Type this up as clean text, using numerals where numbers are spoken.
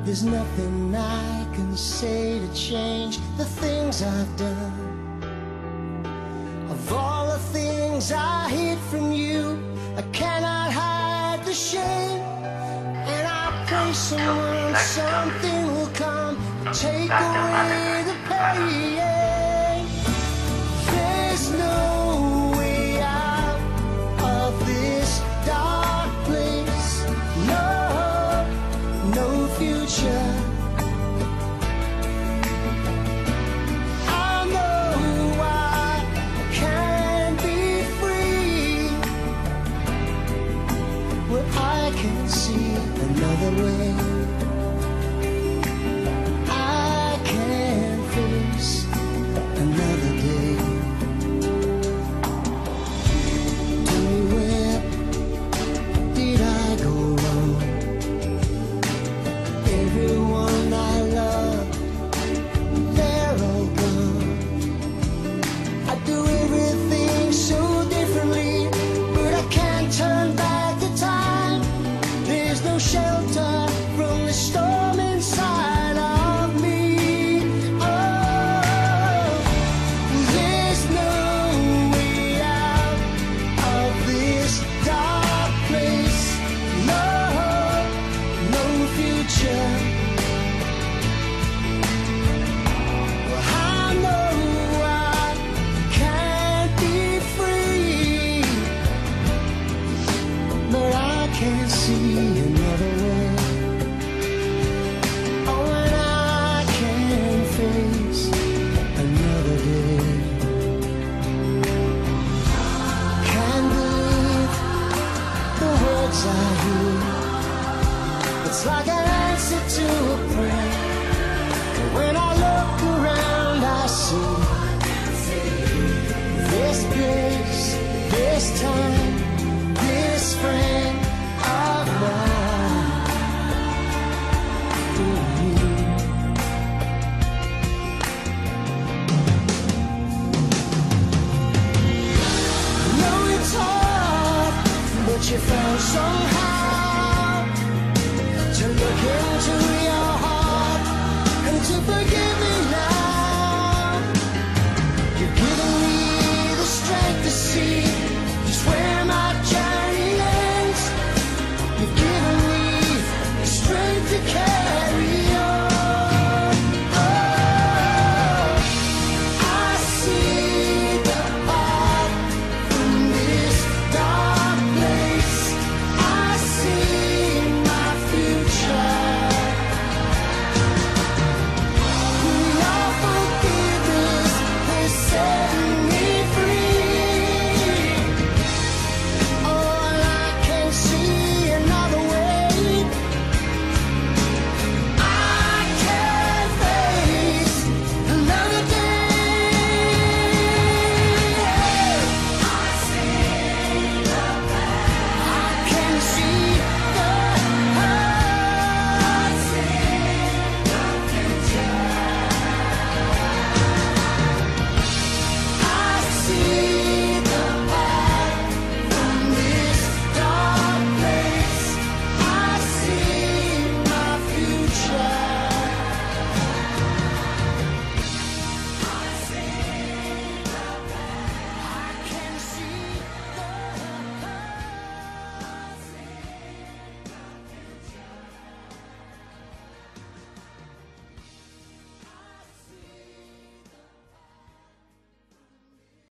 There's nothing I can say to change the things I've done. Of all the things I hid from you, I cannot hide the shame. And I pray someone, something will come and take away the pain. There's no way out of this dark place. No hope, no future. I know I can be free, but I can see another way. I can face another day. Tell me, where did I go wrong? Everyone I love, they're all gone. I do everything so differently, but I can't turn back the time. There's no shelter from the storm inside of me. Oh, there's no way out of this dark place. No hope, no future. Well, I know I can't be free, but I can't see another way. Oh, and I can face another day. Can't believe the words I hear. It's like an answer to a prayer. And when I look around, I see this place, this time, this friend of mine. I know it's hard, but you found somehow to look into your heart and to forget.